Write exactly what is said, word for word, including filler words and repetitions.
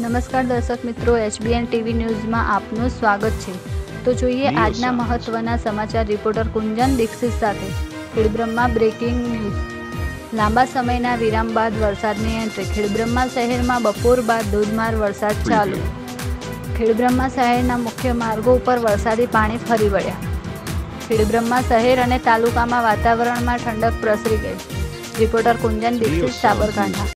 નમસ્કાર દર્શક મિત્રો, એચબીએન ટીવી ન્યૂઝમાં આપનું સ્વાગત છે। તો જોઈએ આજના મહત્વના સમાચાર રિપોર્ટર કુંજન દીક્ષિત સાથે। Khedbrahma breaking news. લાંબા સમયના વિરામ બાદ વરસાદની એન્ટ્રી। ખેડબ્રહ્મા શહેરમાં બપોર બાદ ધોધમાર વરસાદ ચાલુ। ખેડબ્રહ્મા શહેરના મુખ્ય માર્ગો ઉપર વરસાદી પાણી ફરી વળ્યા। ખેડબ્રહ્મા શહેર અને તાલુકામાં વાતાવરણમાં ઠંડક પ્રસરી ગઈ। રિપોર્ટર કુંજન દીક્ષિત, સાબરકાંઠા।